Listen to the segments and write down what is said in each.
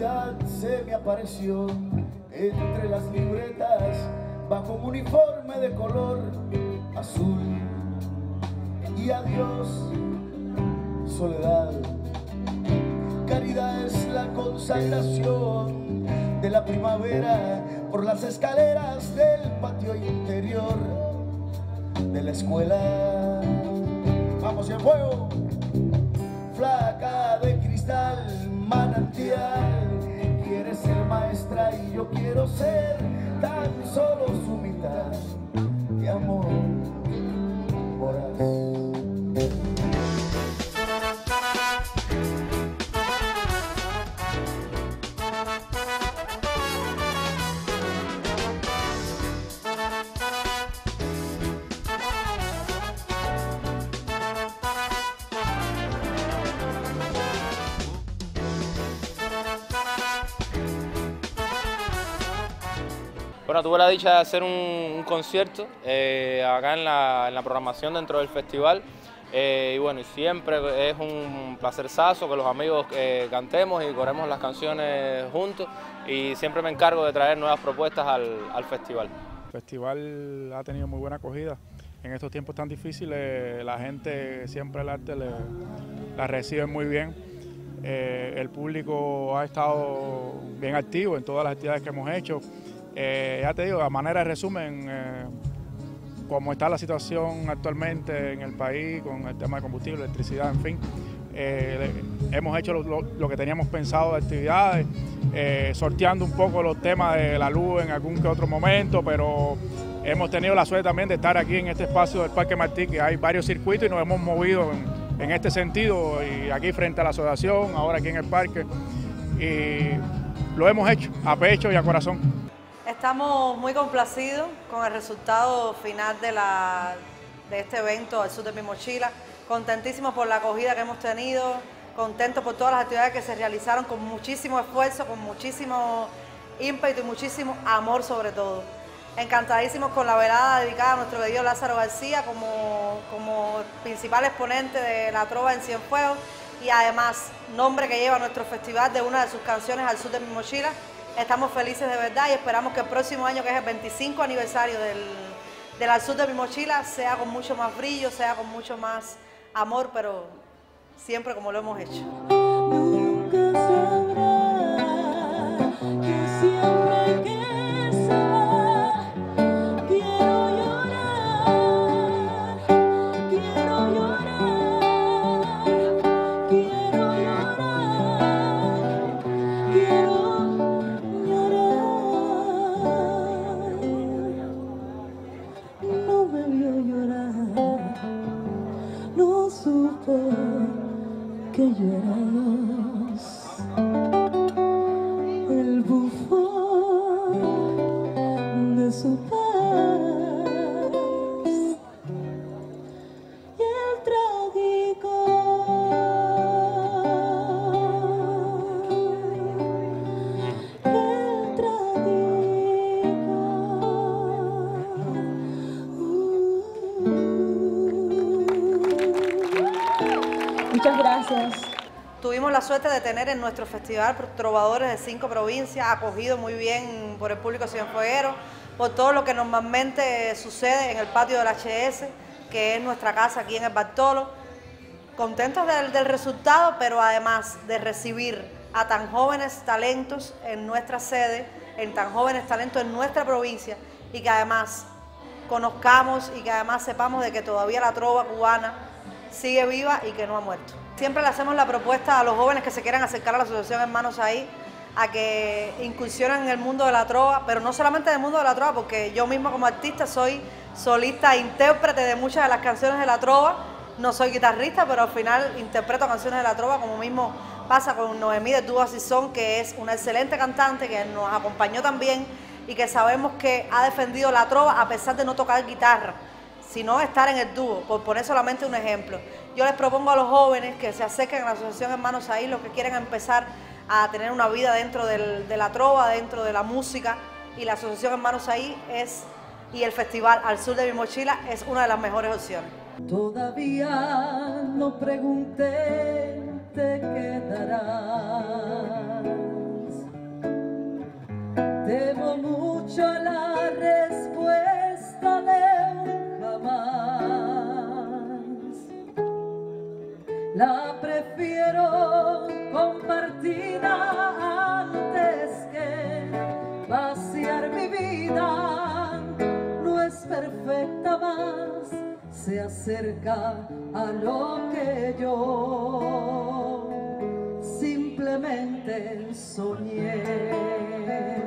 casualidad se me apareció entre las libretas bajo un uniforme de color azul. Y adiós, soledad. Caridad es la consagración de la primavera por las escaleras del patio interior de la escuela. Vamos, y el fuego. Flaca de cristal, manantial, quieres ser maestra y yo quiero ser tan solo su mitad de amor voraz. Bueno, tuve la dicha de hacer un concierto acá en la programación dentro del festival y bueno, siempre es un placerzazo que los amigos cantemos y corremos las canciones juntos y siempre me encargo de traer nuevas propuestas al festival. El festival ha tenido muy buena acogida. En estos tiempos tan difíciles la gente siempre el arte la recibe muy bien. El público ha estado bien activo en todas las actividades que hemos hecho. Ya te digo, a manera de resumen, como está la situación actualmente en el país con el tema de combustible, electricidad, en fin, hemos hecho lo que teníamos pensado de actividades, sorteando un poco los temas de la luz en algún que otro momento, pero hemos tenido la suerte también de estar aquí en este espacio del Parque Martí, que hay varios circuitos y nos hemos movido en este sentido, y aquí frente a la asociación, ahora aquí en el parque, y lo hemos hecho a pecho y a corazón. Estamos muy complacidos con el resultado final de este evento Al Sur de mi Mochila, contentísimos por la acogida que hemos tenido, contentos por todas las actividades que se realizaron con muchísimo esfuerzo, con muchísimo ímpetu y muchísimo amor sobre todo. Encantadísimos con la velada dedicada a nuestro querido Lázaro García como principal exponente de la trova en Cienfuegos y además nombre que lleva nuestro festival de una de sus canciones Al Sur de mi Mochila. Estamos felices de verdad y esperamos que el próximo año, que es el 25 aniversario del Al Sur de mi Mochila, sea con mucho más brillo, sea con mucho más amor, pero siempre como lo hemos hecho. Nunca sabrá que siempre que se va, quiero llorar, quiero llorar, quiero llorar, quiero no supo que yo era Dios, el bufón de su paz y el trágico Muchas gracias. Tuvimos la suerte de tener en nuestro festival trovadores de 5 provincias, acogidos muy bien por el público cienfueguero, por todo lo que normalmente sucede en el patio del HS, que es nuestra casa aquí en el Bartolo. Contentos del resultado, pero además de recibir a tan jóvenes talentos en nuestra sede, en tan jóvenes talentos en nuestra provincia, y que además conozcamos y que además sepamos de que todavía la trova cubana sigue viva y que no ha muerto. Siempre le hacemos la propuesta a los jóvenes que se quieran acercar a la Asociación Hermanos Ahí, a que incursionen en el mundo de la trova, pero no solamente en el mundo de la trova, porque yo mismo como artista soy solista e intérprete de muchas de las canciones de la trova. No soy guitarrista, pero al final interpreto canciones de la trova, como mismo pasa con Noemí de Dúo Asizón, que es una excelente cantante que nos acompañó también y que sabemos que ha defendido la trova a pesar de no tocar guitarra, sino estar en el dúo, por poner solamente un ejemplo. Yo les propongo a los jóvenes que se acerquen a la Asociación Hermanos Ahí, los que quieren empezar a tener una vida dentro de la trova, dentro de la música, y la Asociación Hermanos Ahí y el Festival Al Sur de mi Mochila es una de las mejores opciones. Todavía no pregunté, te quedarás. la prefiero compartida antes que vaciar mi vida. No es perfecta, más se acerca a lo que yo simplemente soñé.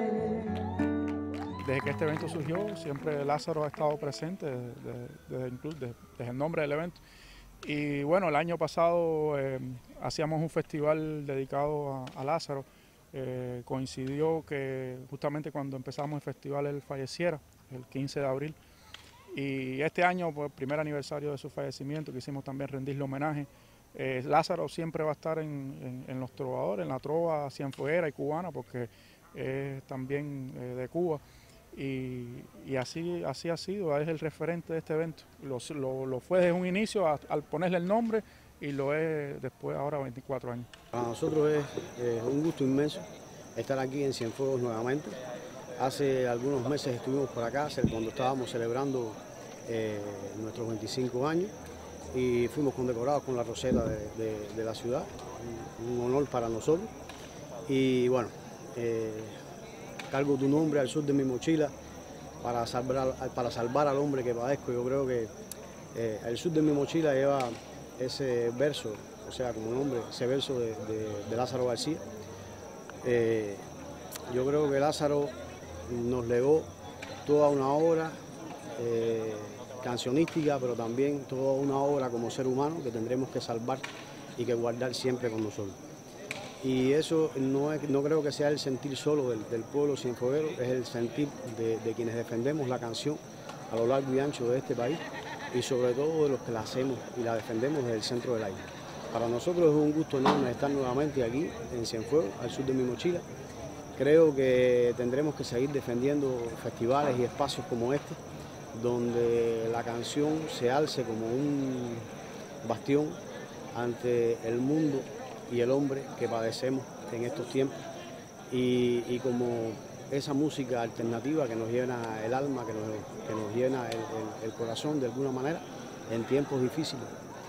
Desde que este evento surgió, siempre Lázaro ha estado presente desde el nombre del evento. Y bueno, el año pasado hacíamos un festival dedicado a Lázaro. Coincidió que justamente cuando empezamos el festival él falleciera, el 15 de abril. Y este año, pues, primer aniversario de su fallecimiento, quisimos también rendirle homenaje. Lázaro siempre va a estar en los trovadores, en la trova cienfueguera y cubana, porque es también de Cuba. Y así ha sido, es el referente de este evento. Lo fue desde un inicio al ponerle el nombre y lo es después, ahora 24 años. Para nosotros es un gusto inmenso estar aquí en Cienfuegos nuevamente. Hace algunos meses estuvimos por acá cuando estábamos celebrando nuestros 25 años y fuimos condecorados con la roseta de la ciudad, un honor para nosotros. Y bueno, cargo tu nombre al sur de mi mochila para salvar al hombre que padezco. Yo creo que el sur de mi mochila lleva ese verso, o sea, como nombre, ese verso de Lázaro García. Yo creo que Lázaro nos legó toda una obra cancionística, pero también toda una obra como ser humano que tendremos que salvar y que guardar siempre con nosotros. Y eso no creo que sea el sentir solo del pueblo cienfueguero, es el sentir de quienes defendemos la canción a lo largo y ancho de este país y sobre todo de los que la hacemos y la defendemos desde el centro del aire. Para nosotros es un gusto enorme estar nuevamente aquí en Cienfuegos, al sur de mi mochila. Creo que tendremos que seguir defendiendo festivales y espacios como este, donde la canción se alce como un bastión ante el mundo y el hombre que padecemos en estos tiempos y como esa música alternativa que nos llena el alma, que nos llena el corazón de alguna manera en tiempos difíciles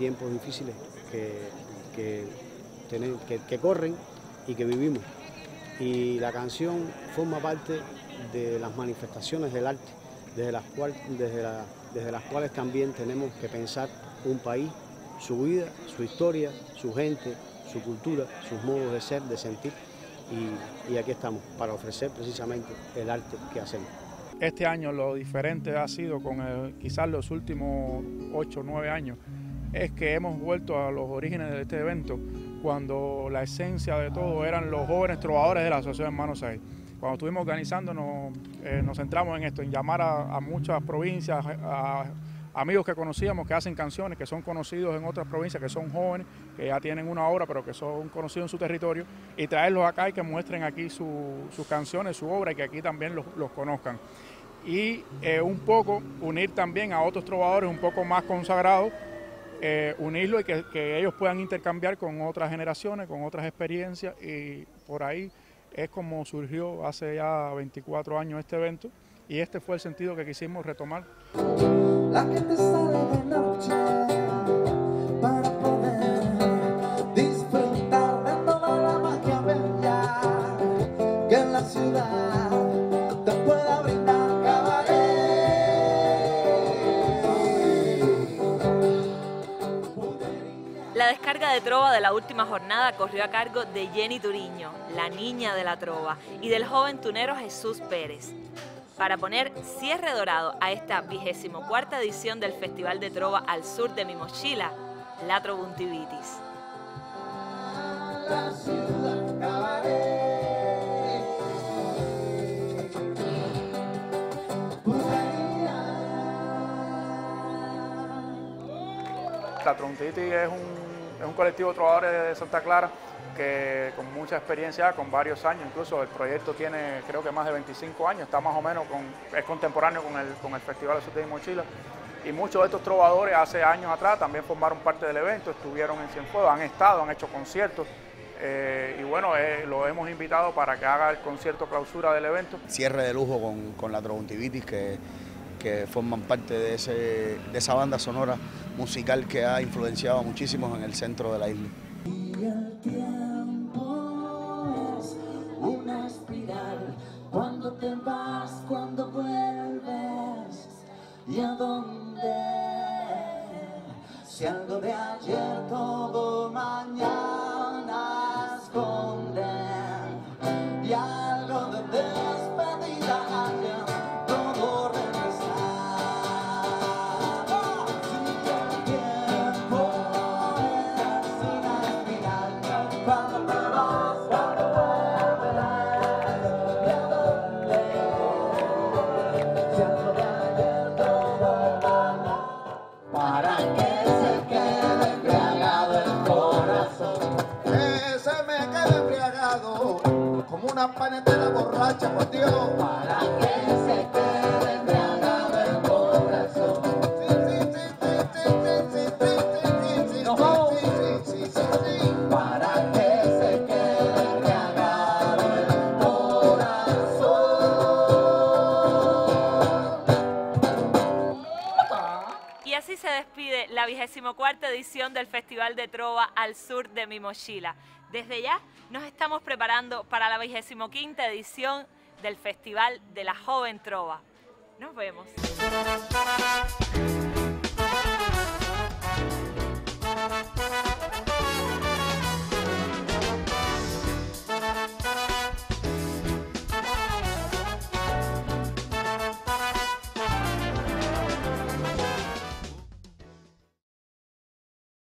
que corren y que vivimos. Y la canción forma parte de las manifestaciones del arte, desde las cuales también tenemos que pensar un país, su vida, su historia, su gente, su cultura, sus modos de ser, de sentir, y aquí estamos para ofrecer precisamente el arte que hacemos. Este año lo diferente ha sido, con quizás los últimos 8 o 9 años, es que hemos vuelto a los orígenes de este evento, cuando la esencia de todo eran los jóvenes trovadores de la Asociación Hermanos Sahir. Cuando estuvimos organizándonos, nos centramos en esto, en llamar a muchas provincias, a amigos que conocíamos que hacen canciones, que son conocidos en otras provincias, que son jóvenes, que ya tienen una obra, pero que son conocidos en su territorio, y traerlos acá y que muestren aquí sus canciones, su obra, y que aquí también los conozcan. Y un poco unir también a otros trovadores un poco más consagrados, unirlo y que ellos puedan intercambiar con otras generaciones, con otras experiencias, y por ahí es como surgió hace ya 24 años este evento, y este fue el sentido que quisimos retomar. La gente sale de noche para poder disfrutar de toda la magia bella que en la ciudad te pueda brindar cabaret. La descarga de trova de la última jornada corrió a cargo de Jenny Turiño, la niña de la trova, y del joven tunero Jesús Pérez, para poner cierre dorado a esta 24ª edición del Festival de Trova al sur de mi mochila, La Trovuntivitis. La Trovuntivitis es un colectivo de trovadores de Santa Clara que con mucha experiencia, con varios años, incluso el proyecto tiene creo que más de 25 años, está más o menos, es contemporáneo con el Festival del Sur de mi mochila, y muchos de estos trovadores hace años atrás también formaron parte del evento, estuvieron en Cienfuegos, han hecho conciertos, y bueno, lo hemos invitado para que haga el concierto clausura del evento. Cierre de lujo con la Trovuntivitis, que forman parte de esa banda sonora musical que ha influenciado muchísimo en el centro de la isla. Y el tiempo es una espiral. Cuando te vas, cuando vuelves, ¿y a dónde? Si algo de ayer todo mañana esconde, y algo de despedida ayer todo regresar. Si el tiempo es una espiral, cuando te vas, cuando vuelves, ¿y a dónde? Si algo de ayer todo mañana, para que se quede embriagado el corazón, que se me quede embriagado como una panetera borracha, por Dios, para que se quede embriagado el corazón. Para que se quede embriagado el corazón. Y así se despide la 24ª edición del Festival de Trova Al Sur de Mi Mochila. Desde ya nos estamos preparando para la 25ª edición del Festival de la Joven Trova. Nos vemos.